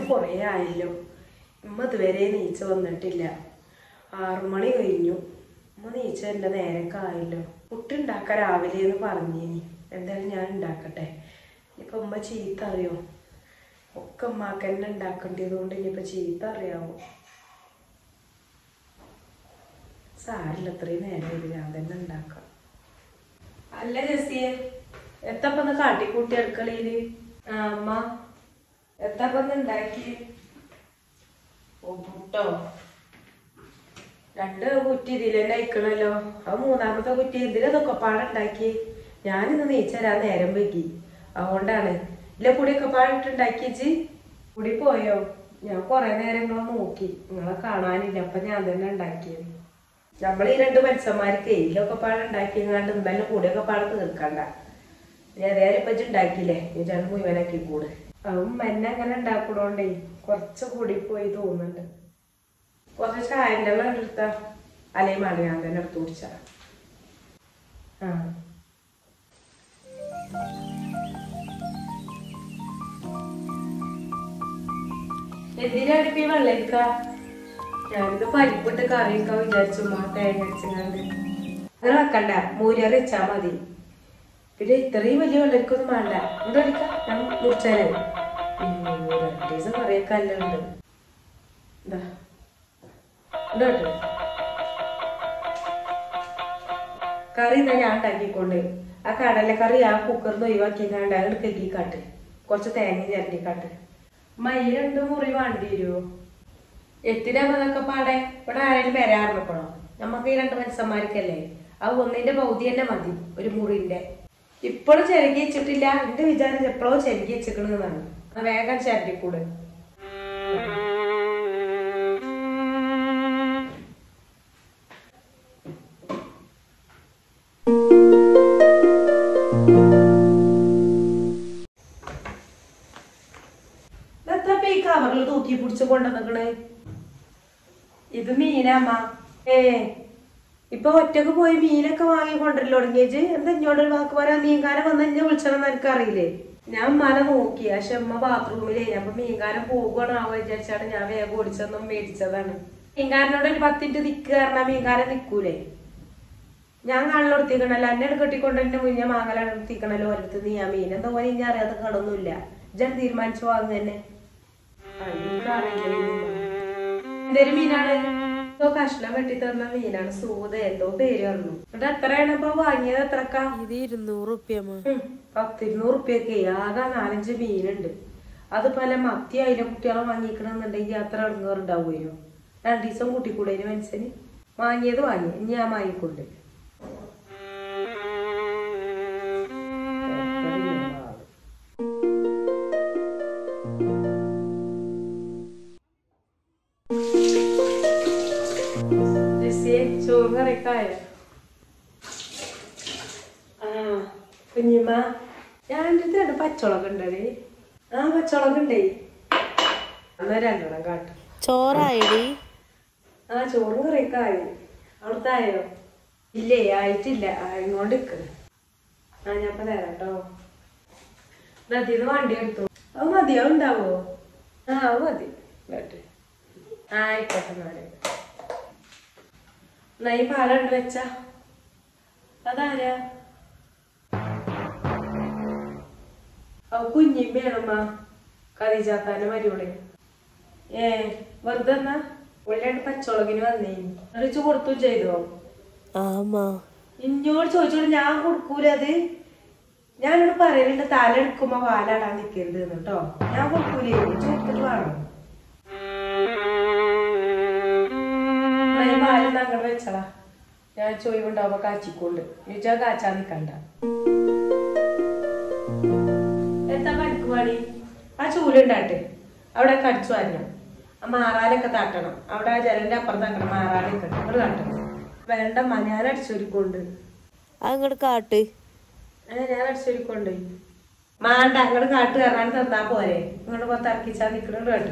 കുറേ ആയല്ലോ. ഉമ്മ ഇതുവരെ നീച്ച വന്നിട്ടില്ല. 6 മണി കഴിഞ്ഞു. ഉമ്മ നീച്ച എൻ്റെ നേരൊക്കെ ആയല്ലോ. പുട്ടുണ്ടാക്കാൻ രാവിലെ എന്ന് പറഞ്ഞേനി. എന്തായാലും ഞാൻ ഉണ്ടാക്കട്ടെ. ഇനിയിപ്പോൾ ഉമ്മ ചീത്ത അറിയോ? ഒക്കെ ഉമ്മാക്ക് തന്നെ ഉണ്ടാക്കേണ്ടത് കൊണ്ട് ഇനിയിപ്പോൾ ചീത്ത അറിയാവോ? സാരില്ല, അത്രയും നേരം ഞാൻ തന്നെ ഉണ്ടാക്കാം. അല്ല ജെസ്സിയെ, എത്തപ്പൊന്ന് കാട്ടിക്കൂട്ടി അടുക്കളയില്? അമ്മ എത്തപ്പൊന്ന് ഉണ്ടാക്കി? ഓ പുട്ടോ, 2 കുറ്റി ഇതിലെന്നെ അയക്കണല്ലോ. അത് 3ാമത്തെ കുറ്റി എന്തിനൊക്കെ പാടുണ്ടാക്കി? ഞാനിന്ന് നീച്ചരാൻ നേരം വൈകി, അതുകൊണ്ടാണ്. ഇല്ല പൊടിയൊക്കെ പാടിട്ടുണ്ടാക്കിച്ച് പൊടി പോയോ? ഞാൻ കുറെ നേരം നിങ്ങളെ നോക്കി, നിങ്ങളെ കാണാനില്ല. അപ്പൊ ഞാൻ തന്നെ ഉണ്ടാക്കിയത്. നമ്മൾ ഈ 2 മനുഷ്യന്മാർക്ക് ഇല്ലൊക്കെ പാടുണ്ടാക്കിയങ്ങാണ്ട് എന്തായാലും പൊടിയൊക്കെ പാടെ തീർക്കണ്ട. ഏതായാലും ഇപ്പൊ ഉണ്ടാക്കിയില്ലേ, ഈ 2 മുഴുവനാക്കി കൂട്. അതും എന്നെ അങ്ങനെ ഉണ്ടാക്കണോണ്ടേ കുറച്ച് കൂടി പോയി തോന്നുന്നുണ്ട്. കുറച്ച് ചായൻ്റെ വെള്ളം എടുത്ത അലയും മാറി ഞാൻ തന്നെ എടുത്ത് കുടിച്ച. എന്തിനടുപ്പി വെള്ളം എടുക്ക? ഞാനിത് പരിപ്പിട്ട് കറിയൊക്കെ വിചാരിച്ചു, തേങ്ങ അരച്ചങ്ങാണ്ട്. അങ്ങനെ വെക്കണ്ട, മൂര്യറി വെച്ചാ മതി. പിന്നെ ഇത്രയും വലിയ വെള്ളരിക്കൊന്നും വേണ്ട. എന്താ എടുക്ക? ഞാൻ മുറിച്ചാലേ 2 ദിവസം കറിയൊക്കെ എല്ലാം ഉണ്ട്. എന്താ ഇണ്ടോട്ടെ കറി എന്നാ ഞാൻ ഉണ്ടാക്കിക്കൊണ്ട്. ആ കടലക്കറി ആ കുക്കറിന്ന് ഒഴിവാക്കിക്കാണ്ട് അത് കെട്ടിക്കാട്ട്. കുറച്ച് തേങ്ങ ചിരണ്ടിക്കാട്ട്. ഈ 2 മുറി വേണ്ടി വരുമോ? എത്തിനതൊക്കെ പാടെ ഇവിടെ ആരെങ്കിലും വരാറിനപ്പോഴോ? നമുക്ക് ഈ 2 മനുഷ്യന്മാർക്കല്ലേ. അത് ഒന്നിന്റെ പകുതി തന്നെ മതി, ഒരു മുറിന്റെ. ഇപ്പോഴും ചിരകി വെച്ചിട്ടില്ല. എന്റെ വിചാരം എപ്പോഴോ ചിരകി വെച്ചിക്കണെന്നാണ്. വേഗം ചിരണ്ടിക്കൂട്. ഈ കവറിൽ തൂക്കി പിടിച്ച് കൊണ്ടുവന്നിക്കണ്. ഇത് മീനമ്മ. ഇപ്പൊ ഒറ്റക്ക് പോയി മീനൊക്കെ വാങ്ങി കൊണ്ടല്ലോ തുടങ്ങിയേച്ച്. എന്താ ഇങ്ങോട്ട് ഒരു വാക്ക് പറയാ? മീൻകാരൻ വന്ന് എന്നെ വിളിച്ചതെന്ന് എനിക്കറിയില്ലേ. ഞാൻ ഉമ്മാനെ നോക്കി, പക്ഷെ ഉമ്മ ബാത്റൂമിലേ. അപ്പൊ മീൻകാരൻ പോകുകയാണാവോ വിചാരിച്ചാണ് ഞാൻ വേഗം ഓടിച്ചൊന്നും മേടിച്ചതാണ്. മീൻകാരനോട് ഒരു 10 മിനിറ്റ് നിൽക്കുക പറഞ്ഞാൽ മീൻകാരൻ നിൽക്കൂലേ? ഞാൻ കാണിലെടുത്തിക്കണല്ലോ. എന്നെ കെട്ടിക്കൊണ്ട് എന്റെ മുന്നേ മാങ്ങലെടുത്തിക്കണല്ലോ ഓരോരുത്തർ. നീ ആ മീൻ എന്താ പോലെ ഇനി അറിയാതെ കടൊന്നുമില്ല. ഞാൻ തീരുമാനിച്ചു വാങ്ങുക തന്നെ. എന്തൊരു മീനാണ്? എന്തോ കഷ്ണം വെട്ടി തന്ന മീനാണ്. സൂത എന്തോ പേര് പറഞ്ഞു. എന്നിട്ട് എത്രയാണ് ഇപ്പൊ വാങ്ങിയത്? എത്രക്കാ? ഇത് 200 റുപ്യ. 200 റുപ്യൊക്കെ. ആകെ 4-5 മീനുണ്ട്. അതുപോലെ മത്തി അതിലെ കുട്ടികളെ വാങ്ങിക്കണമെന്നുണ്ടെങ്കിൽ അത്ര ഇടങ്ങാറുണ്ടാവുമല്ലോ. 2 ദിവസം കൂട്ടിക്കൂടെ മനുഷ്യന്? വാങ്ങിയത് വാങ്ങി, ഇനി ഞാൻ വാങ്ങിക്കൊണ്ട്. ചോറ് കറിക്കായ? കുഞ്ഞിമ്മ, ഞാൻ എൻ്റെ 2 പച്ചമുളക് ഉണ്ടേ. പച്ചമുളക് ഉണ്ടേ. എന്നാ 2 കാട്ടും. ചോറായി? ചോറും കറിക്കായി. അവിടുത്തെ ആയോ? ഇല്ലേ, ആയിട്ടില്ല. ആയിങ്ങോണ്ട് നിൽക്കുന്നു. ഞാൻ ഇപ്പൊ തരാം കേട്ടോ. നദിന്ന് വണ്ടി എടുത്തു. അത് മതിയോ? ഉണ്ടാവോ? അത് മതി കേട്ട്. ആയിക്കോട്ടെ. എന്നാ ഈ പാലുണ്ട് വെച്ച. അതാരാ? കുഞ്ഞിമ്മയാണമ്മ, കറിചാത്താന്റെ മരുവളെ. വെറുതെ എന്നാ ഒല്ലാണ്ട് പച്ചമുളകിന് വന്നേ. അറിയിച്ചു കൊടുത്തു ചെയ്തോ? ഇന്നോട് ചോദിച്ചോളൂ, ഞാൻ കൊടുക്കൂല. അത് ഞാനോട് പറയലുണ്ട്, തല എടുക്കുമ്പോ പാലാടാൻ നിൽക്കരുത് കേട്ടോ. ഞാൻ കൊടുക്കൂലേ, ചോദിച്ചിട്ട് വേണം. പാലൊന്നും അങ്ങോട്ട് വെച്ചടാ. ഞാൻ ചോയ്വുണ്ടാവുമ്പോ കാച്ചിക്കൊണ്ട്. ചോദിച്ചാ കാച്ചാൻ നിക്കണ്ട. എന്താ പണിക്ക് പണി? ആ ചൂലുണ്ടാട്ടെ അവിടെ കടിച്ചു വാരണം. ആ മാറാനൊക്കെ താട്ടണം. അവിടെ ആ ജനലിന്റെ അപ്പുറത്താക്കണം. മാറാനൊക്കെ ഇവിടെ കാട്ടണം. വേണ്ടമ്മ, ഞാൻ അടിച്ചൊരുക്കൊണ്ട്. അങ്ങോട്ട് കാട്ട്. ഞാൻ അടിച്ചൊരുക്കൊണ്ട്. മാണ്ട അങ്ങോട്ട് കാട്ട് കയറാൻ തന്നാ പോരെ. ഇങ്ങോട്ട് പുറത്ത് ഇറക്കിച്ചാൽ നിക്കണോണ്ട് കാട്ടു.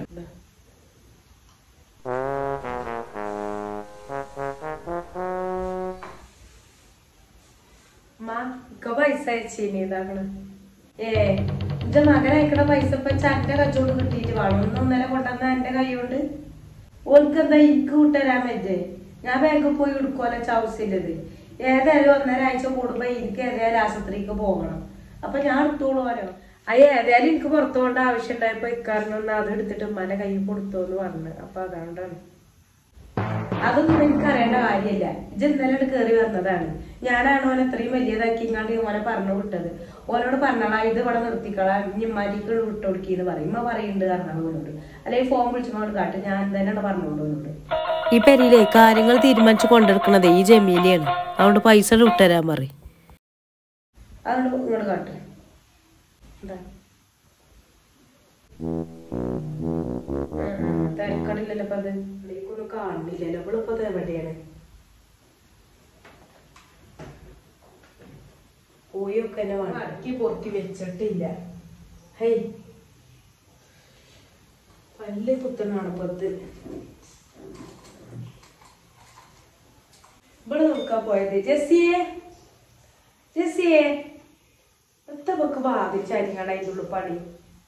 പൈസ അയച്ചീനി. ഇതാക്കണ്. എന്റെ മകൻ അയക്കണ പൈസ ഇപ്പൊ എന്റെ കച്ചവടം കിട്ടിയിട്ട് വേണം 1.5 കൊണ്ടുവന്ന എന്റെ കൈ കൊണ്ട് ഓൾക്ക് എന്താ എനിക്ക് കൂട്ടരാൻ പറ്റേ ഞാൻ ബാങ്കിൽ പോയി എടുക്കുമല്ലോ ആവശ്യമില്ലത് ഏതായാലും 1.5 ആഴ്ച കൂടുമ്പോ എനിക്ക് ഏതായാലും ആശുപത്രിക്ക് പോകണം അപ്പൊ ഞാൻ എടുത്തോളൂല്ലോ ഏതായാലും എനിക്ക് പുറത്തു പോകേണ്ട ആവശ്യം ഉണ്ടായപ്പോ ഇക്കാരനൊന്ന് അത് എടുത്തിട്ട് ഉമ്മാന്റെ കൈ കൊടുത്തോന്ന് പറഞ്ഞു അപ്പൊ അതുകൊണ്ടാണ് അതൊന്നും എനിക്ക് അറിയേണ്ട കാര്യമില്ല ഇജ്ജ് ഇന്നലെ കയറി വന്നതാണ് ഞാനാണ് ഓനെ അത്രയും വലിയതാക്കി ഇങ്ങാണ്ട് ഓനെ പറഞ്ഞു വിട്ടത് ഓനോട് പറഞ്ഞോളാ ഇത് ഇവിടെ നിർത്തിക്കളാ ഇമ്മാരിക്ക് വിട്ടുകൊടുക്കിന്ന് പറയും ഇമ്മ പറയുന്നുണ്ട് കാരണം ഓനോട് അല്ലെങ്കിൽ ഫോൺ വിളിച്ചോണ്ട് കാട്ട് ഞാൻ തന്നെയാണ് പറഞ്ഞോണ്ട് ഈ പെരിയിലെ കാര്യങ്ങൾ തീരുമാനിച്ചു കൊണ്ടെടുക്കണതേ ഈ ജമീലയാണ് അതുകൊണ്ട് പൈസ വിട്ടുതരാൻ പറയും അതുകൊണ്ട് ഇങ്ങോട്ട് കാട്ട് എന്താ തിരക്കടില്ലല്ലോ അപ്പൊ അത് ഒന്നും കാണുന്നില്ലല്ലോ അവളിപ്പോ അത് എവിടെയാണ് പോയൊക്കെ എന്നെ വടക്കി പൊറുക്കി വെച്ചിട്ടില്ല ഹൈ പല്ല് കുത്തനാണ് പത്ത് ഇവിടെ നോക്കാൻ പോയത് ജെസ്സിയെ എത്തപ്പൊക്കെ ബാധിച്ചരിങ്ങാണ് അതിൻ്റെ പണി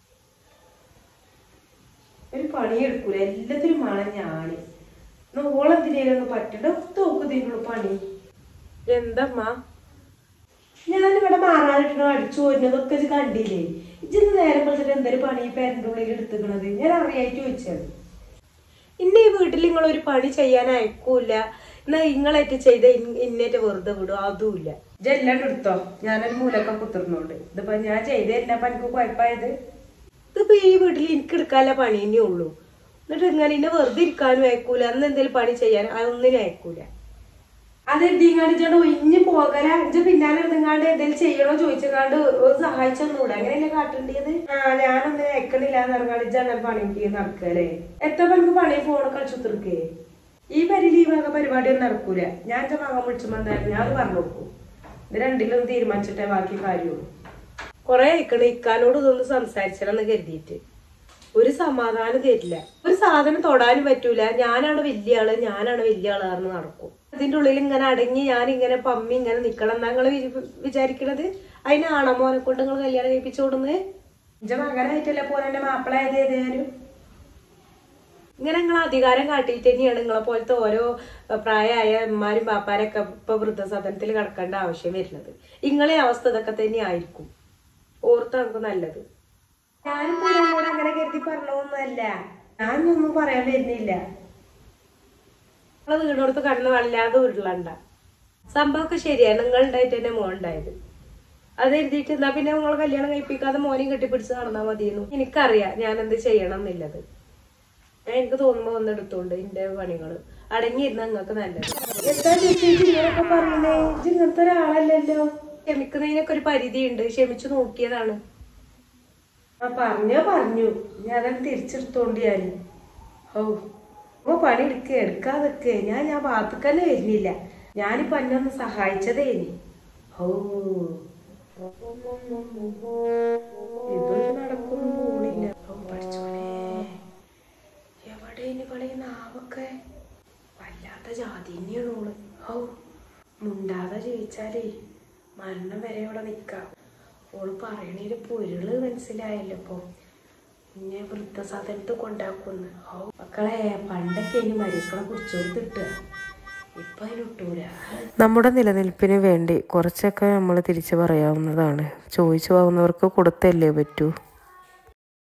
ഒരു പണിയെടുക്കൂല എല്ലാത്തിനും വേണം ഞാന് ഓളെന്തിനേലൊന്നും പറ്റണ്ട തോക്കുതിനുള്ള പണി എന്തമ്മ ഞാനിവിടെ മാറാനിട്ടോ അടിച്ചു പോരുന്നതൊക്കെ കണ്ടില്ലേ ഇജ്ജ് നേരം വിളിച്ചിട്ട് എന്തൊരു പണി പേരൻ്റെ ഉള്ളിൽ എടുത്തുക്കണത് ഞാൻ അറിയായിട്ട് ചോദിച്ചത് ഇന്ന ഈ വീട്ടിൽ നിങ്ങളൊരു പണി ചെയ്യാൻ അയക്കൂല എന്നാ നിങ്ങളായിട്ട് ചെയ്ത ഇന്നേറ്റ് വെറുതെ വിടും അതുമില്ല ഇജ്ജെല്ലാം എടുത്തോ ഞാനൊരു മൂലൊക്കെ കുത്തിർന്നോണ്ട് ഇതിപ്പോ ഞാൻ ചെയ്തല്ല അപ്പൊ എനിക്ക് കുഴപ്പമായത് ഇതിപ്പോ ഈ വീട്ടിൽ എനിക്ക് എടുക്കാനുള്ള പണി തന്നെ ഉള്ളൂ എന്നിട്ട് ഇങ്ങനെ ഇന്നെ വെറുതെ ഇരിക്കാനും അയക്കൂല അന്ന് എന്തെങ്കിലും പണി ചെയ്യാൻ അതൊന്നിനും അയക്കൂല അതെന്തിങ്ങാണ്ട് ചേട്ടാ ഒഴിഞ്ഞു പോകല ഇജ്ജ് പിന്നാലെ എടുത്തങ്ങാണ്ട് എന്തെങ്കിലും ചെയ്യണോ ചോദിച്ചങ്ങാണ്ട് സഹായിച്ചൊന്നുകൂടെ അങ്ങനെയല്ലേ കാട്ടേണ്ടത് ഞാനൊന്നും അയക്കണില്ല എന്ന് ഇറങ്ങാണ്ട് ഇജ്ജ് അങ്ങനെ പണിക്ക് നടക്കല്ലേ എത്ര പേർക്ക് പണി ഫോൺ കളിച്ചു തീർക്കേ ഈ പരിയിൽ ഈ വക പരിപാടിയൊന്നും നടക്കൂല ഞാൻ എന്റെ മകൻ വിളിച്ചുമ്പോ എന്തായാലും ഞാൻ അത് പറഞ്ഞു നോക്കും ഇത് രണ്ടിലൊന്നും തീരുമാനിച്ചിട്ടേ ബാക്കി കാര്യമുള്ളൂ കൊറേ അയക്കണ ഇക്കാനോട് ഇതൊന്ന് സംസാരിച്ചതെന്ന് കരുതിയിട്ട് ഒരു സമാധാനം തരില്ല ഒരു സാധനം തൊടാനും പറ്റൂല ഞാനാണ് വലിയ ആളാന്ന് നടക്കും അതിന്റെ ഉള്ളിൽ ഇങ്ങനെ അടങ്ങി ഞാൻ ഇങ്ങനെ പമ്മി ഇങ്ങനെ നിക്കണം എന്നാ നിങ്ങള് വിചാരിക്കണത് അതിനാണോ മോനെ കൊണ്ട് നിങ്ങൾ കല്യാണം കഴിപ്പിച്ചോടുന്നത് എന്റെ മകനായിട്ടല്ലേ പോലെ എന്റെ മാപ്പിള ഏതേതായാലും ഇങ്ങനെ നിങ്ങൾ അധികാരം കാട്ടിയിട്ട് തന്നെയാണ് നിങ്ങളെ പോലത്തെ ഓരോ പ്രായമായ അമ്മമാരും പാപ്പാരൊക്കെ ഇപ്പൊ വൃദ്ധസദനത്തിൽ കിടക്കേണ്ട ആവശ്യം വരുന്നത് നിങ്ങളെ അവസ്ഥ ഇതൊക്കെ തന്നെ ആയിരിക്കും ഓർത്ത് നമുക്ക് നല്ലത് ഞാനിപ്പോ അങ്ങനെ കരുതി പറഞ്ഞൊന്നുമല്ല ഞാനൊന്നും പറയാൻ വരുന്നില്ല നിങ്ങളെ വീടോടത്ത് കടന്ന് വല്ലാതെ ഉരുളണ്ട സംഭവമൊക്കെ ശരിയാണ് നിങ്ങളുണ്ടായിട്ട് തന്നെ മോനുണ്ടായത് അത് എഴുതിയിട്ട് എന്നാ പിന്നെ നിങ്ങൾ കല്യാണം കഴിപ്പിക്കാതെ മോനെയും കെട്ടിപ്പിടിച്ച് നടന്നാൽ മതിയെന്നു എനിക്കറിയാം ഞാൻ എന്ത് ചെയ്യണം എന്നുള്ളത് ഞാൻ എനിക്ക് തോന്നുമ്പോ വന്നെടുത്തോണ്ട് എന്റെ പണികള് അടങ്ങിയിരുന്ന നിങ്ങൾക്ക് നല്ലത് എന്താ ചേച്ചി ഇങ്ങനെയൊക്കെ പറഞ്ഞേ ഇങ്ങനത്തെ ഒരാളല്ലല്ലോ ക്ഷമിക്കുന്നതിനൊക്കെ ഒരു പരിധി ഉണ്ട് ക്ഷമിച്ചു നോക്കിയതാണ് പറഞ്ഞു ഞാൻ തിരിച്ചെടുത്തോണ്ട് ഞാന് ഓ പണി എടുക്കാതൊക്കെ ഞാൻ ഭാഗത്തേക്കന്നെ വരുന്നില്ല ഞാനിപ്പോ എന്നൊന്ന് സഹായിച്ചതേ ഇനി ഇതൊന്നും നടക്കൊന്നും പോണില്ല പഠിച്ചോനെ എവിടെ ഇനി കളിയുന്ന ആവൊക്കെ വല്ലാത്ത ജാതി തന്നെയാണ് ഓള് മുണ്ടാതെ ജയിച്ചാലേ മരണം വരെ ഇവിടെ നിക്കാം ഓള് പറയണേല് പൊരുള് മനസ്സിലായല്ലോ ഇപ്പൊ പിന്നെ വൃദ്ധസാധനത്ത് കൊണ്ടാക്കുന്നു മക്കളെ പണ്ടൊക്കെ ഇനി മരുക്കളെ കുറിച്ചോർത്തിട്ടുക ഇപ്പൊ അതിനിട്ടൂല നമ്മുടെ നിലനിൽപ്പിന് വേണ്ടി കുറച്ചൊക്കെ നമ്മൾ തിരിച്ചു പറയാവുന്നതാണ് ചോദിച്ചു പോകുന്നവർക്ക് കൊടുത്തല്ലേ പറ്റൂ